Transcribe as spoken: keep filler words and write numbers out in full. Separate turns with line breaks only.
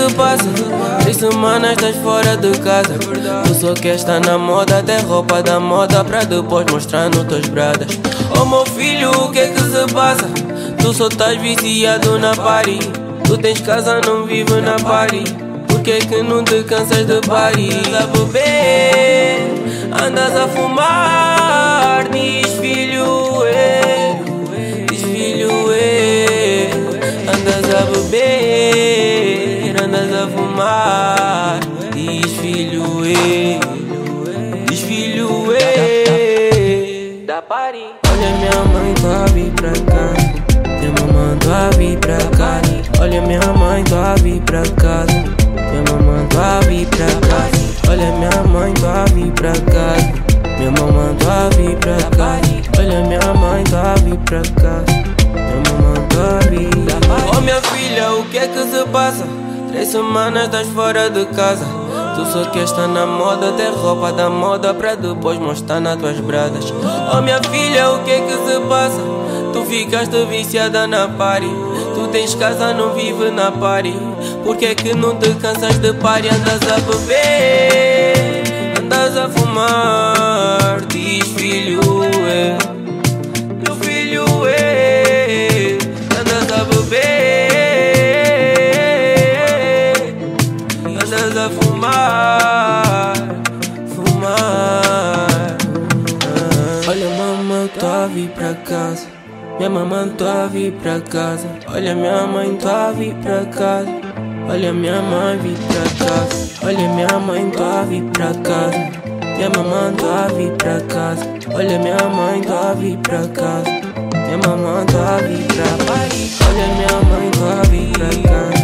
se passa? Três semanas estás fora de casa. Tu só queres estar na moda, até roupa da moda, pra depois mostrar nos teus bradas. Oh meu filho, o que é que se passa? Tu só estás viciado na party. Tu tens casa, não vive na party. Por que é que não te cansas de party? A beber, andas a fumar. Diz filho, é, diz filho, é. Andas a beber, andas a fumar. Diz filho, é, diz filho, é. Da party. Olha minha mãe, tô a vir pra casa. Minha mamãe, tô a vir pra casa. Olha minha mãe, tô a vir pra casa. Minha mamãe, tô a vir pra casa. Olha minha mãe, tô a vir pra casa. Minha mamãe, tô a vir pra casa. Olha minha mãe, tô a vir pra casa. Minha mamãe, tô a vir. Oh minha filha, o que é que se passa? Três semanas estás fora de casa. Tu só queres estar na moda, ter roupa da moda, pra depois mostrar nas tuas bradas. Oh minha filha, o que é que se passa? Tu ficaste viciada na party. Tu tens casa, não vive na party. Por que é que não te cansas de party? Andas a beber, andas a fumar. Diz filho, é, meu filho, é. Andas a beber, andas a fumar, fumar. Olha mamãe, tô a vir pra casa. Minha mamãe, tô a vir pra casa. Olha minha mãe, tô a vir pra casa. Olha minha mãe, vir pra casa. Olha minha mãe, tô a vir pra casa. Minha mamãe, tô a vir pra casa. Olha minha mãe, tô a vir pra casa. Minha mamãe, tô a vir pra casa. Olha minha mãe, tô a vir pra casa.